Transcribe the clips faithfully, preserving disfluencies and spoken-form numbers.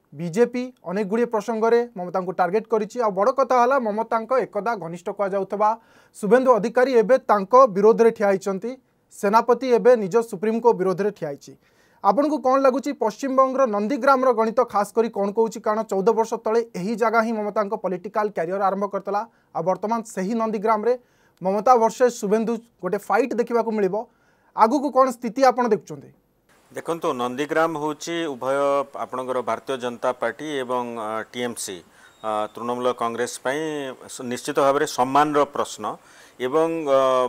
BJP अनेक गुड़िए प्रसंग में ममता को टार्गेट करिछि। आ बड़ कथा है ममता एकदा घनिष्ठ कहुवा शुभेन्दु अधिकारी एवं विरोध में ठिया होती। सेनापति एवं निज सुप्रीम को विरोध में ठिया होती। आपन को कौन लगुच पश्चिम बंगर नंदीग्राम गणित खास करी कौन कहूँ कारण चौदह वर्ष तले यही जगह ही ममता पॉलिटिकल कैरियर आरंभ करतला। आ वर्तमान सही नंदीग्राम रे ममता वर्सेस शुभेन्दु गोटे फाइट देखा मिल आगु को कौन स्थिति आपड़ देखुं? देखो नंदीग्राम हूँ उभय आपणकर भारतीय जनता पार्टी एवं टीएमसी तृणमूल कांग्रेस निश्चित भाव में सम्मान प्रश्न एवं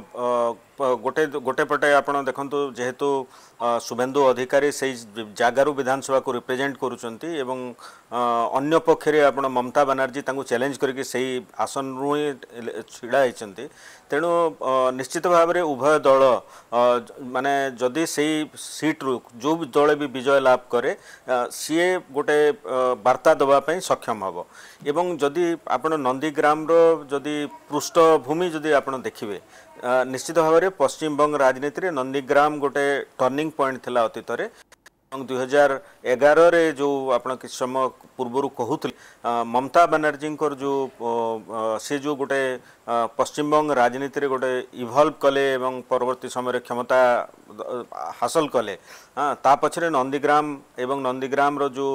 गोटे गोटे पटे आपड़ देखु जेहेतु शुभेन्दु अधिकारी से जगारू विधानसभा को रिप्रेजेंट करुँच अन्य पक्षे आप ममता बनर्जी चैलेंज करके सही आसन रु ही छिड़ा होती। तेणु निश्चित भाव में उभय दल माने जदि से सीट रु जो दल भी विजय लाभ करे सी गोटे वार्ता देवाई सक्षम हम एवं जदि आप नंदीग्राम जदि पृष्ठभूमि जदि आप देखिए निश्चित भाव में पश्चिम बंग राजनीति में नंदीग्राम गोटे टर्निंग पॉइंट थिला अतीत दुई हजार एगार जो आपन किस समय पूर्वर कहते ममता बनर्जी जो से जो गोटे पश्चिम बंग राजनीति गोटे इवल्व कले एवं परवर्ती समय क्षमता हासिल कले ता पछरे नंदीग्राम एवं नंदीग्राम रो जो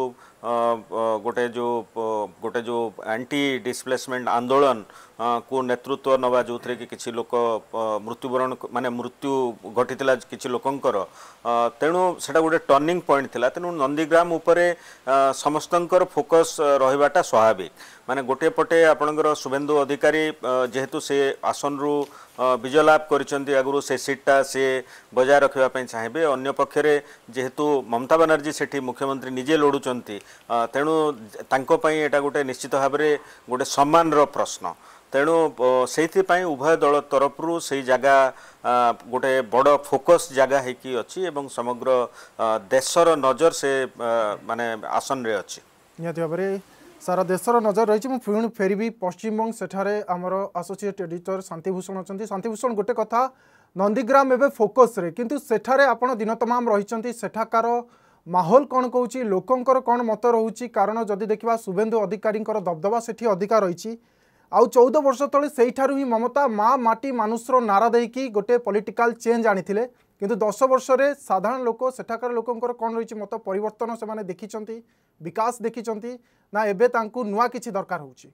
गोटे जो गोटे जो एंटी डिस्प्लेसमेंट आंदोलन को नेतृत्व नवा जो थे कि किसी लोक मृत्युवरण माने मृत्यु घटी किसी लोकंकर तेणु सेटा गोटे टर्निंग पॉइंट थिला। तेणु नंदीग्राम उपरे समस्तंकर फोकस रहिबाटा स्वाभाविक माने गोटे पटे आपणकर शुभेन्दु अधिकारी जेहेतु से आसन रु विजय लाभ करिसेंती आगुरु से सीटा से बजाय रखिबा पई चाहिए अन्य पक्षरे जेहेतु ममता बनर्जी सेठी मुख्यमंत्री निजे लड़ुचंती तेणु तांको पई एटा गोटे निश्चित भाव में गोटे सम्मान रो प्रश्न। तेणु से उभय दल तरफ से जगह गोटे बड़ फोकस जगह है अच्छी एवं समग्र देशर नजर से माने आसन रे अच्छी निहाती भाव में सारा देशर नजर रही। पुणी फेरबी पश्चिमबंग सेठारे आमर एसोसिएट एडिटर शांतिभूषण अच्छा। शांतिभूषण गोटे कथा नंदीग्राम एवं फोकस रे किंतु सेठारे आपण दिन तमाम रही सेठाकार माहौल कौन कहूँ लोकंकर कौन मत रोचे कारण जदि देखा शुभेन्दु अधिकारी दबदबा सेठी अधिका रही आउ चौदह वर्ष तले से ही ममता माँ माटी मानुषर नारा देकी गोटे पॉलिटिकल चेंज आनी किंतु दस वर्ष रे साधारण लोक सेठाकार लोकंकर कौन रही मत परिवर्तन से देखी विकास देखी ना एबे तांकु नुआ किछि दरकार होछि?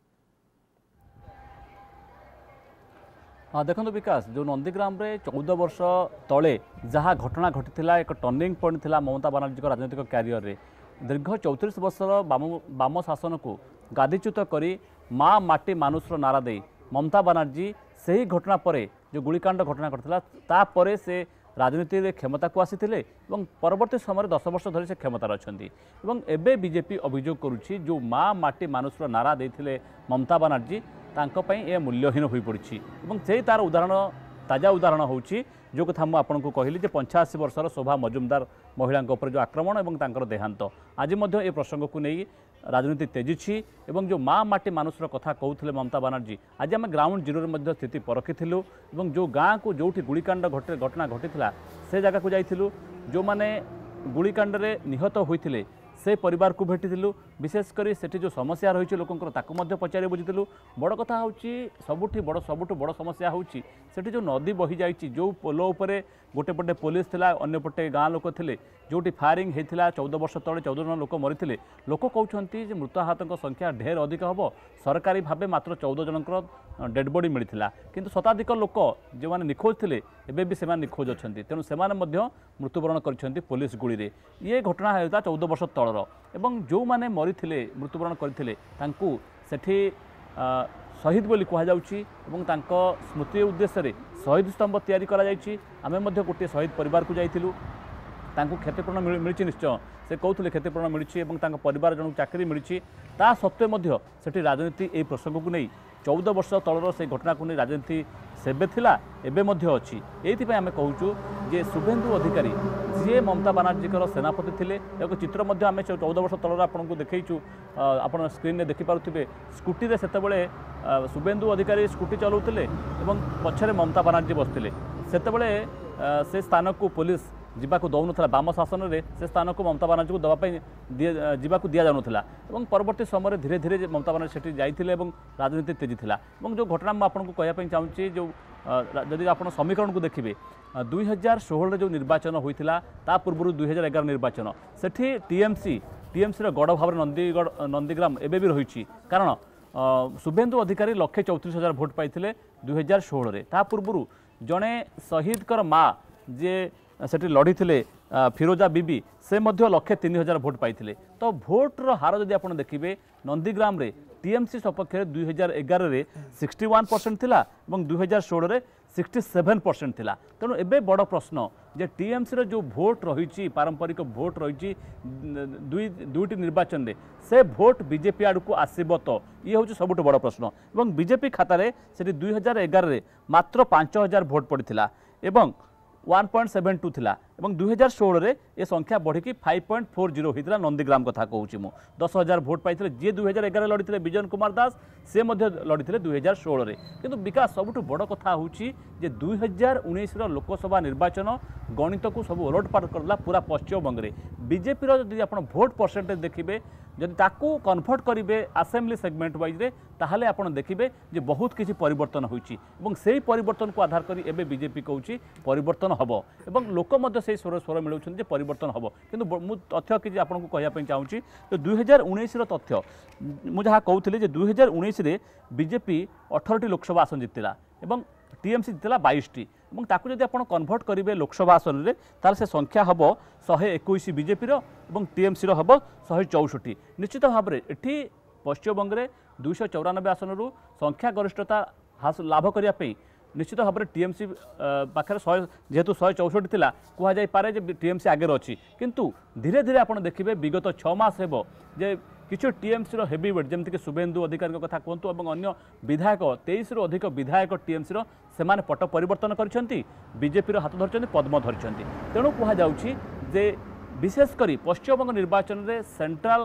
हाँ देखो विकास जो नंदीग्राम रे चौदह वर्ष तले जहाँ घटना घटी एक टर्निंग पॉइंट थिला ममता बनर्जी राजनीतिक क्यारियर रे दीर्घ चौतीस वर्षर बाम बाम शासन को गादीच्युत करी माँ माटी मानुषर नारा दे ममता बनर्जी से ही घटना पर जो गुलिकांड घटना घटता तापर से राजनीति रे क्षमता को आसी परवर्ती समय दस वर्ष धरी से क्षमतार अच्छा एवं बीजेपी अभियोग करुच्ची जो माँ माटी मानुषर नारा देते ममता बनर्जी तांको ए मूल्यहीन हो पड़ी से तार उदाहरण ताजा उदाहरण होची जो कथा मुझे कहली पंचाशी वर्षर शोभा मजुमदार महिला जो आक्रमण और देहांत आज ए प्रसंग को नहीं राजनीति तेजी एवं जो माँ माटी मानुषर कथा कहते ममता बनर्जी आज आम ग्राउंड जीरो में स्थिति परखिलु जो गाँ को जो गुलिकांड घटना घटी से जगह को जाइलु जो मैंने गुलिकांड निहत होते से परिवार को भेटिलु विशेषकर से जो समस्या रही लोकंर ताकू पचारि बुझीलु बड़ कथा हूँ सबुठी बड़ सबुठ बड़ समस्या हूँ से जो नदी बही जाइए जो पोल उपरे गोटे पटे पुलिस थिला अन्य पटे गाँ लोक थे जो फायरिंग होता चौदह वर्ष तले चौदह जन लोक मरी लोक कहते मृताहतों संख्या ढेर अधिक हम सरकारी भाव मात्र चौदह जनकर डेड बॉडी मिलता किंतु शताधिक लोक जो मैंने निखोज थे एवं भी से निखोज अच्छा तेणु से मृत्युवरण कर पुलिस गुड़ी ये घटना होता चौदह वर्ष तलर एवं जो मैंने मरी मृत्युवरण करते सेठी शहीद बोली कहुच्छी स्मृति उद्देश्य शहीद स्तंभ तैयारी आम गोटे शहीद परिवार को जाइलु क्षतिपूर्ण मिली निश्चय से कहते क्षतिपूर्ण मिली परिवार जन चाकरी मिली ता सत्वे से राजनीति ये प्रसंग को नहीं चौदह वर्ष तलर से घटना को नहीं राजनीति सेबे थिला एबे मध्य अच्छी ये आम कहूँ जे शुभेन्दु अधिकारी जी ममता बनर्जी सेनापति थे एक चित्र आम चौदह वर्ष तलर आपको देखु आप स्क्रीन में देखिपे स्कूटी से शुभेन्दु अधिकारी स्कूटी चलाउते पछरे ममता बनर्जी बसते से स्थान को पुलिस जावाक दौन बाम शासन में से स्थान को ममता बानार्जी को दवाई जावाक दि जाऊला और परवर्ती समय धीरे धीरे ममता बानार्जी से जाते राजनीति तेजी था जो घटना मुझे आपको कहवाई चाहूँगी जो जदि आप समीकरण को देखिए दुई हजार षोह जो निर्वाचन होता पूर्व दुई हजार एगार निर्वाचन से टीएमसी टीएमसी गढ़ भाव नंदीगढ़ नंदीग्राम एवं भी रही कारण शुभेन्दु अधिकारी लक्षे चौतीस हजार भोट पाई दुई हजार षोह पूर्व जड़े शहीदकर माँ जे सेठी लड़ी थे फिरोजा बीबी से मध्य लक्षे तीन हजार भोट पाई तो भोटर हार जदि आप देखिए नंदीग्राम रे टीएमसी सपक्ष दुई हजार एगार सिक्सटी वन परसेंट थिला और दुई हजार षोह सिक्सटी सेवेन परसेंट थिला तेणु एवं बड़ प्रश्न जे टीएमसी रो जो भोट रही पारंपरिक भोट रही दुई दुईटी निर्वाचन में से भोट बीजेपी आड़ को आसब तो ये हूँ सबुठ बड़ प्रश्न और बीजेपी खातार से दुई हजार एगार मात्र पांच हजार भोट पड़ता एवं वन पॉइंट सेवेन टू थिला और दुई हजार षोह ए संख्या बढ़ी फाइव पॉइंट फोर जीरो होता नंदीग्राम कथा कहूँ मु दस हजार भोट पाई जी दुई हजार एगार लड़ी विजय कुमार दास से लड़ी दुई हजार षोह किंतु विकास सबुठ बड़ कथा हूँ दुई हजार उन्नीस लोकसभा निर्वाचन गणित को सब ओलटपाट करला पूरा पश्चिमबंग में बीजेपी जब आप भोट परसेंटेज देखिए जदि ताकू कन्भर्ट करेंगे आसेम्बली सेगमेंट वाइज ताहले आप देखिए जे बहुत किसी परिवर्तन होइछि एवं सेही परिवर्तन को आधार करी एबे बीजेपी कहूँ परिवर्तन हबो एवं लोक मध्य से स्वर स्वर मिलुछन जे परिवर्तन हबो किंतु मु तथ्य कि आपको कहवाई चाहूँगी तो दुई हजार उन्नीस तथ्य मुझे जहाँ कहूली जे दुई हजार उन्नीस बीजेपी अठारह लोकसभा आसन जीतला एवं टीएमसी जीतला बाईस टी और ताकू जब आप कन्भर्ट करेंगे लोकसभा आसन में तार से संख्या हम शहे एकुश बीजेपी और टीएमसी हम शहे चौषठी निश्चित भाव में ये पश्चिमबंग में दुईश चौरानबे आसन रु संख्या गरिष्ठता हासिल लाभ करने निश्चित भाव में टीएमसी पाखे शहे जेहेतु शहे चौषठी था कहुपे टीएमसी आगे अच्छी किंतु धीरे धीरे आप देखिए विगत छमास हेब जे किछु टीएमसी रो हेवी वेट जमती कि शुभेन्दु अधिकारी कथा कहतु और अन्य विधायक तेईस रु अधिक विधायक टीएमसी रो सेमाने पट परिवर्तन करछंती बीजेपी रो हाथ धरछंती पद्म धरछंती तेणु कहा जाउछि जे विशेषकर पश्चिमबंग निर्वाचन में सेंट्रल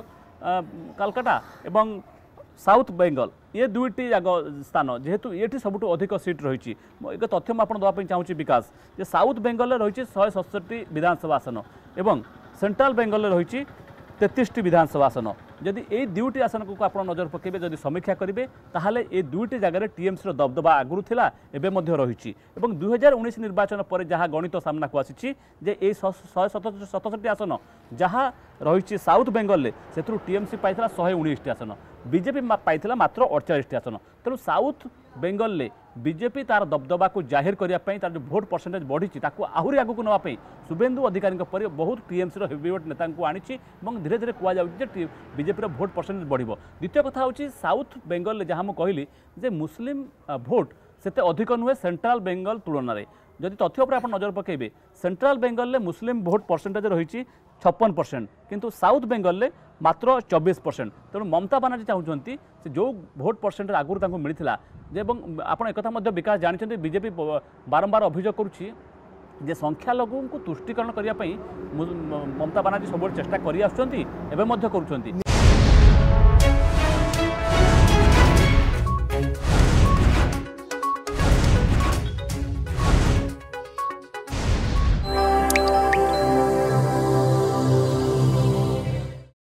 कलकाता एवं साउथ बेंगल ये दुईटी जाग स्थान जेहेतु ये सबुठ अधिक सीट रही एक तथ्य मुझे दवाई चाहूँगी विकास जे साउथ बेंगल रही शहे सतसठी विधानसभा आसन एवं सेंट्रल बेंगल रही तेतीस टी विधानसभा आसन जदि ये दुईटी आसन को आप नजर पकेबे जदि समीक्षा करेंगे ताहले ये दुईटी जगह टीएमसी दबदबा आगुरी थिला एबे मध्य रही दुई हजार उन्नीस निर्वाचन पर जहाँ गणित सामना को आसी जे शहे सतसठी आसन जहाँ रही साउथ बेंगल से टीएमसी पाई शहे उन्नीस टी आसन बीजेपी पाई मात्र अड़चाश टी आसन तेणु साउथ बेंगल बीजेपी तार दबदबा को जाहिर करने तार जो भोट परसेंटेज बढ़ी आहरी आगू नापी शुभेन्दु अधिकारी पर बहुत टीएमसी हेवीवेट नेता को आनी धीरे धीरे कहुचे बीजेपी भोट परसेंटेज बढ़ द्वितीय कथा हूँ साउथ बेंगल जहाँ मुझे कहली जे मुस्लिम भोट से अधिक नुहे सेंट्रल बेंगल तुलन में जदि तथ्य पर आप नजर पकेबे सेंट्रल बेंगल में मुस्लिम भोट परसेंटेज रही छप्पन परसेंट किंतु साउथ बेंगल में मात्र चौबीस परसेंट तेणु ममता बानार्जी चाहते जो भोट परसेंट आगुरी मिलता आप एक विकास जानते बीजेपी बारंबार अभियोग करुच्ची जे संख्यालघु को तुष्टिकरण करने ममता बानार्जी सब चेष्टा कर